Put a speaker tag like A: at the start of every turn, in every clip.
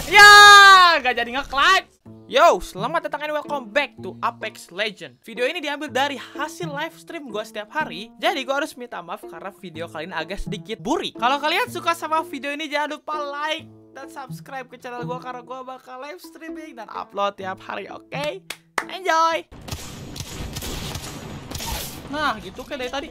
A: Ya, gak jadi nge-clutch. Yo, selamat datang and welcome back to Apex Legends. Video ini diambil dari hasil live stream gue setiap hari. Jadi gue harus minta maaf karena video kali ini agak sedikit buri. Kalau kalian suka sama video ini, jangan lupa like dan subscribe ke channel gue karena gue bakal live streaming dan upload tiap hari, oke? Enjoy! Nah, gitu kayak dari tadi.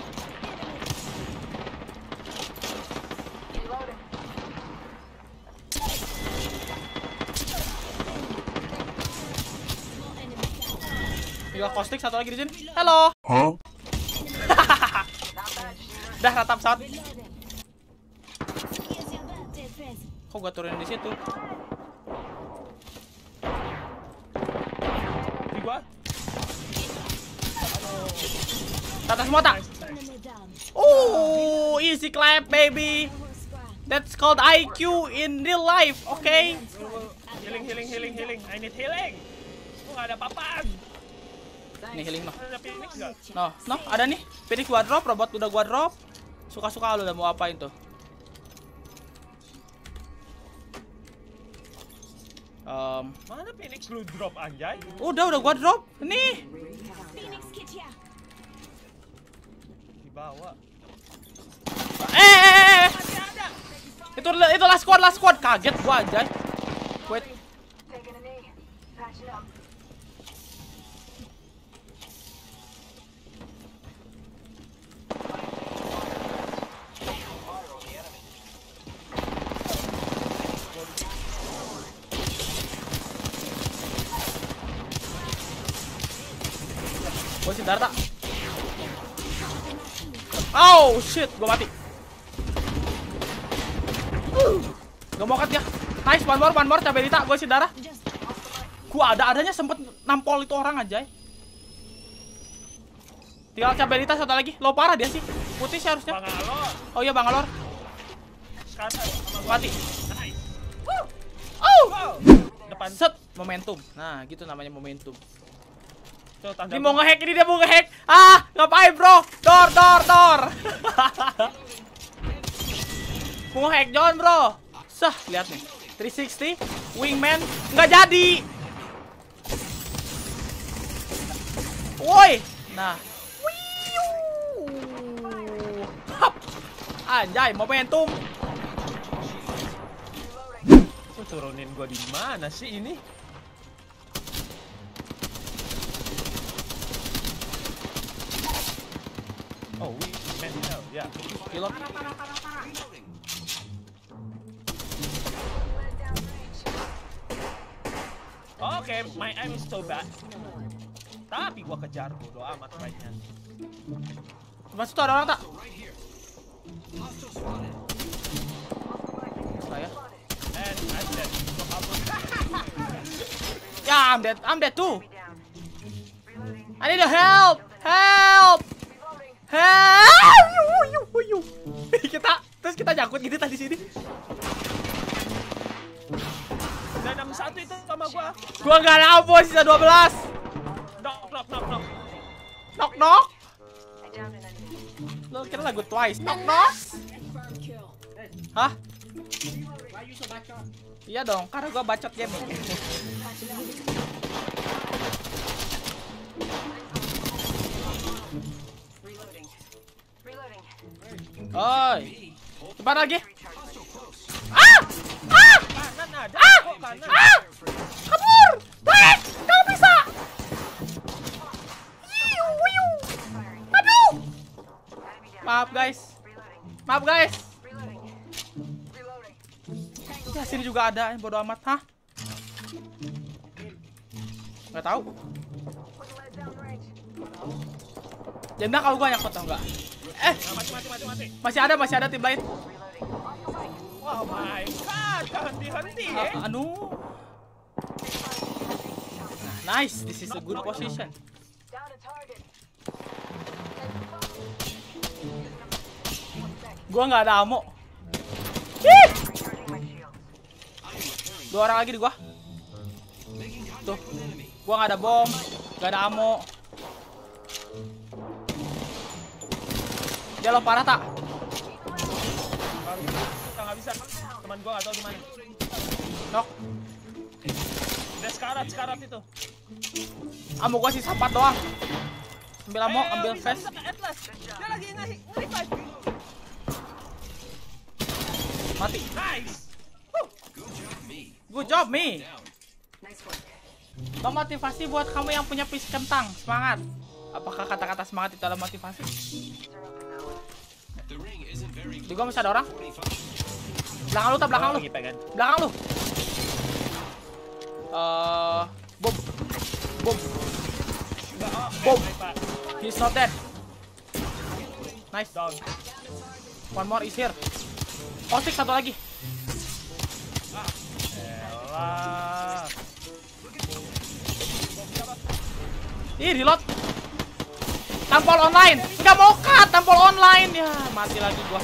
A: Juga kostik satu lagi di sini. Halo. Huh? Dah rata pesawat. Kok gak turunin di situ? Di gua. Atas semua tak? Oh, easy clap baby. That's called IQ in real life, okay?
B: Healing. I need healing. Gua gak ada papan.
A: Nih healing noh.
B: Ada Phoenix gak?
A: No, ada nih. Phoenix gua drop, robot udah gua drop. Suka-suka lu udah mau apain tuh?
B: Mana Phoenix lu drop anjay?
A: Udah gua drop. Nih.
B: Di bawah.
A: Itu last squad. Kaget gua anjay. Wait. Gua sih darah tak? Oh shit, gua mati. Gak mau cut ya. Nice, one more Cabelita, gua sih darah. Gua adanya sempet nampol itu orang aja. Tinggal Cabelita satu lagi. Low parah dia sih. Putih sih harusnya.
B: Bangalor.
A: Oh iya Bangalor. Mati.
B: Nice.
A: Oh.
B: Depan
A: Set, momentum. Nah, gitu namanya momentum.
B: tuh,
A: Dia mau ngehack, ini dia mau ngehack. Ah, ngapain bro? Door. Mau ngehack John bro. Sah, lihat nih. 360, wingman, nggak jadi. Woi, nah. Hap. Anjay, momentum.
B: Lu turunin gua di mana sih ini? Oh, we man hell, yeah.
A: Pilot.
B: Oke, my aim is so bad. Tapi gua kejar bodo amat right-nya.
A: Masuk tuh ada orang tak? Saya.
B: And I'm dead.
A: Ya, I'm dead too. I need a help. Kita nyangkut gitu tadi sini.
B: Udah 61 itu sama gua.
A: Gua nggak lampu sisa 12. Knock. Lo kira lagu Twice. Knock. Hah? Iya dong, karena gua bacot game. Oi, cepat lagi.
B: Kanan ada. Kok kanan?
A: Kabur. Baik, kau bisa. Aduh. Maaf guys. Ya, sini juga ada, bodo amat, hah? Nggak tahu. Jangan kalau gua nyangkut tau nggak?
B: Mati.
A: Masih ada tim lain.
B: Oh my god, jangan dihenti ya.
A: Nice, this is a good position. Gua nggak ada ammo. Ih! 2 orang lagi di gua. Tuh, gua nggak ada bom, nggak ada ammo. Dia lo parah tak?
B: Nggak bisa. Teman gua nggak tahu di mana.
A: Nok.
B: Udah sekarat itu.
A: Ammo gua sih 4 doang. Ambil ammo, ambil
B: bisa,
A: vest.
B: bisa, Atlas. Dia lagi nge-revive.
A: Mati.
B: Nice.
A: Good job, me. Bang, motivasi buat kamu yang punya fisik kentang. Semangat. Apakah kata-kata semangat itu adalah motivasi? Di gua masih ada orang. Belakang lu, belakang lu.
B: Lagi pengen.
A: Belakang lu. Bom. Bom. Bom. He's not dead. Nice.
B: Down.
A: One more is here. Oh, satu lagi.
B: Elah.
A: Ih, reload. Tampol online. Enggak mau cut, tampol online. Ya, mati lagi gua.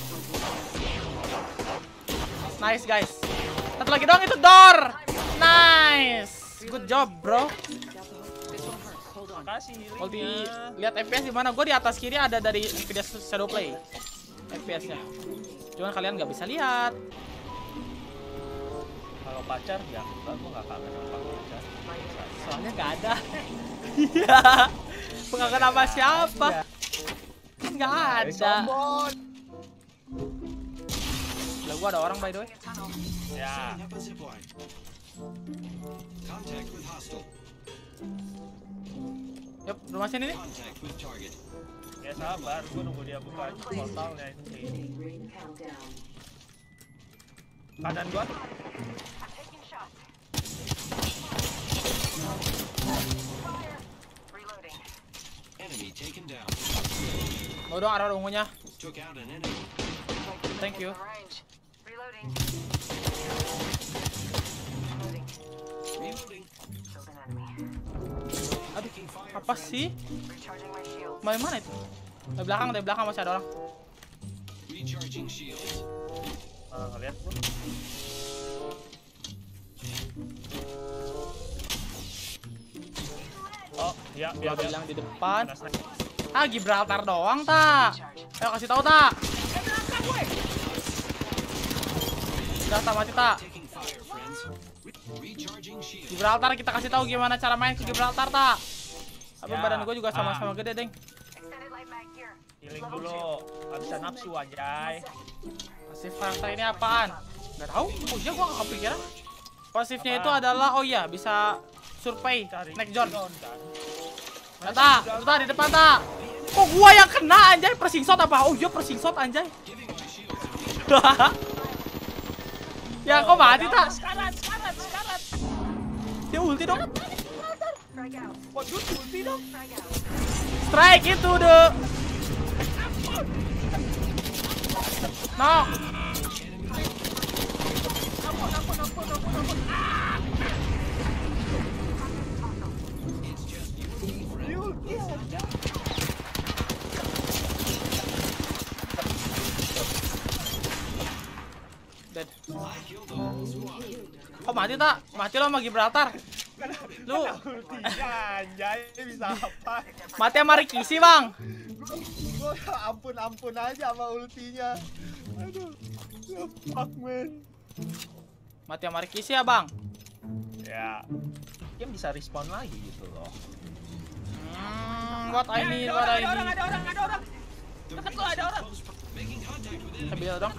A: Nice, guys. Satu lagi dong, itu door. Nice. Good job, bro.
B: Makasih
A: Ulti,
B: healingnya.
A: lihat FPS di mana? Gua di atas kiri ada dari Nvidia Shadow Play. FPS-nya. Cuman kalian nggak bisa lihat.
B: Kalau pacar ya, gua nggak kangen sama pacar.
A: Soalnya nggak ada. Iya. Pengakuan sama siapa? Nggak ada. Lah gua ada orang by the way.
B: Ya.
A: Yup, rumah sini nih.
B: Ya sabar, gua nunggu dia buka portalnya itu sih. Kanan gua.
A: Oh dong, ada ungunya. Thank you. Aduh, apa sih? Main mana itu? Dari belakang masih ada orang.
B: Ngeliat gua. Oh, iya,
A: Gua
B: iya.
A: bilang di depan.
B: Kena sniper.
A: Ah, Gibraltar doang, tak? Ayo kasih tahu, tak? Udah, tak mati, tak? Gibraltar, kita kasih tahu gimana cara main ke Gibraltar, tak? Tapi
B: Ya.
A: badan gue juga sama-sama gede, deng.
B: Healing dulu. Gak bisa nafsu anjay.
A: Pasif karakter ini apaan? Gak tahu. Oh iya, gua gak kepikiran. Pasifnya itu adalah, oh iya, bisa survei next zone.
B: Kan?
A: Tak, itu tak di depan, tak? Kok gua yang kena, anjay? Pressing shot apa? Oh iya, pressing shot, anjay. Ya, kok mati, tak?
B: Sekarat.
A: Dia ulti dong.
B: Kok dia ulti dong?
A: Strike itu, deh. No. Dead. Kok mati, tak? Mati lo sama Gibraltar. Lu
B: Ultinya anjay, bisa apa?
A: mati sama Rikishi, Bang.
B: Gua ampun aja sama ultinya. Aduh. Fuck man.
A: Mati sama Rikishi ya, Bang.
B: Ya. Dia bisa respawn lagi gitu loh.
A: What I need, what I need.
B: Ada orang. Dekat lo ada orang.
A: Ambil dong.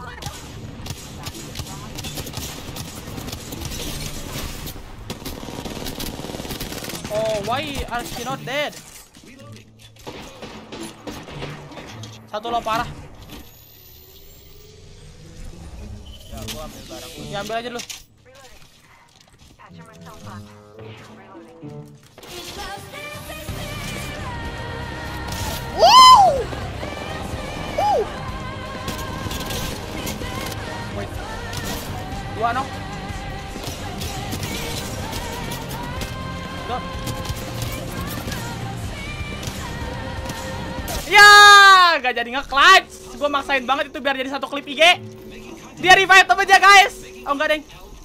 A: Oh, why are she not dead? Satu lo parah.
B: Ya, gua ambil barang gua.
A: Ya, ambil aja dulu. Wait. Dua nok. Dot. Ya, gak jadi nge-clutch. Gue maksain banget itu biar jadi satu klip IG. Dia revive aja, guys. Oh enggak, deng.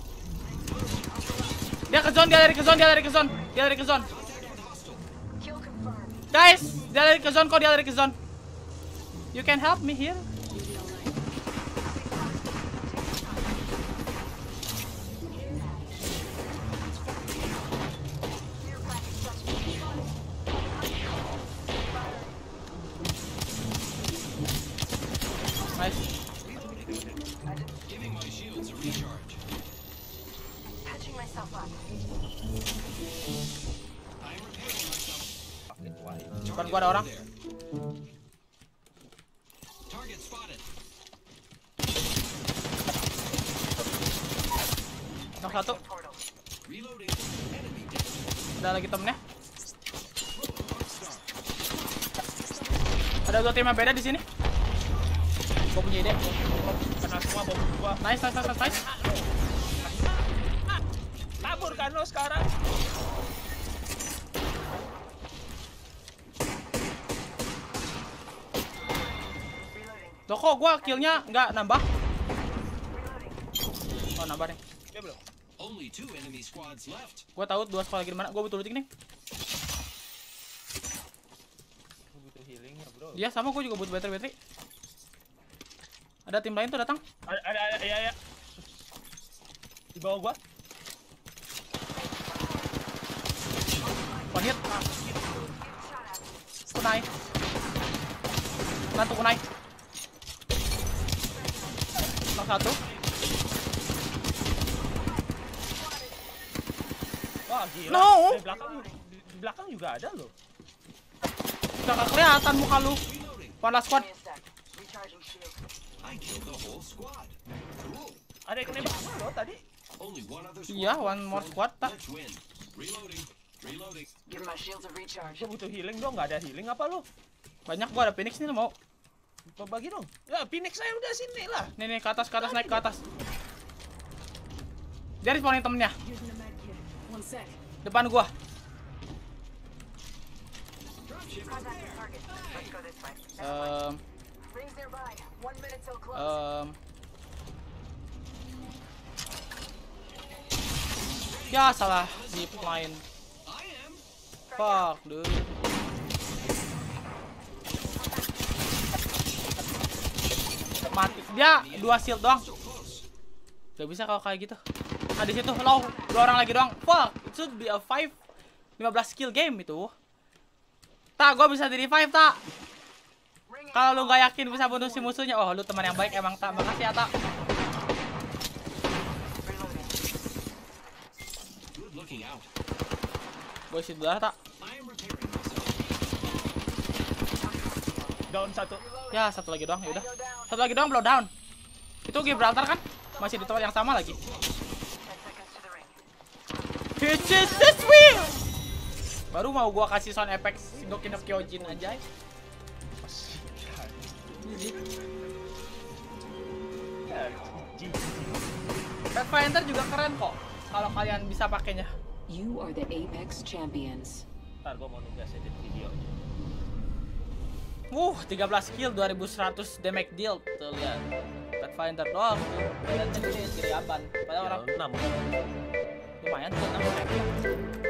A: Dia ke zone, dia lari ke zone. Guys, dia lari ke zone. You can help me here.
C: Giving my shields a recharge.
D: Patching myself up.
C: I'm repairing myself.
B: Pakai tuai.
A: Depan gua ada orang.
C: There. Target spotted.
A: Knock satu.
D: Portal.
C: Reloading. Enemy dead.
A: Ada lagi temennya. Ada dua tim yang beda di sini. Gua punya ide.
B: Kena semua bom gua.
A: Nice.
B: Kabur kan lo sekarang?
A: Loh kok gua killnya nggak nambah? Oh nambah nih.
B: Dia belum.
C: Only 2 enemy squads left.
A: Gua tahu dua sekolah lagi di mana. Gua butuh looting nih.
B: Gua butuh healing ya bro.
A: Iya sama gua juga butuh battery. Ada tim lain tuh datang.
B: Ada ya. Di bawah gua.
A: One hit. Kunai. Satu kunai. Knock satu.
B: Wah gila.
A: No.
B: Di belakang juga ada loh.
A: Udah gak kelihatan muka lu. One last squad.
D: Is dead. Recharging shield.
C: I killed the whole squad. Cool.
B: Ada yang nembak gua loh tadi.
C: Only one other squad.
A: Iya, one more squad tak.
C: Let's win. Reloading.
D: Give my shields a recharge.
B: Gua butuh healing dong, nggak ada healing apa lu?
A: Banyak gua ada Phoenix nih lu mau.
B: Bagi dong. Ya, Phoenix saya udah sini lah.
A: Nih ke atas naik ke atas. Dia respawnin temennya.
D: Using a med kit. One sec.
A: Depan gua.
D: Contact the target. Let's go this way. Rings nearby. 1 minute till close.
A: Ya salah zip line.
C: I am.
A: Fuck, dude. Mati. Dia 2 shield doang.
C: So close.
A: Gak bisa kalau kayak gitu. Nah di situ low, 2 orang lagi doang. Fuck, it should be a 15 kill game itu. Tak, gua bisa di revive tak. Kalau lu gak yakin bisa bunuh si musuhnya, oh lu teman yang baik emang tak. Makasih ya tak.
C: Good looking out.
A: Gua isi dulu tak.
C: I am repairing myself.
B: Down satu.
A: Ya satu lagi doang, yaudah. Satu lagi doang blow down. Itu Gibraltar kan? Masih di tempat yang sama lagi.
D: 10 seconds to the ring.
A: Which is this wheel? Baru mau gua kasih sound effect Shingeki no Kyojin anjay.
B: Ya, GG.
A: Pathfinder juga keren kok. Kalau kalian bisa pakainya.
E: You are the Apex champions.
B: Ntar gua mau nugas edit video.
A: 13 kill 2100 damage deal. Tuh lihat. Pathfinder doang tuh. Lihat gede aban. Padahal orang
B: Ya, 6.
A: lumayan tuh 6.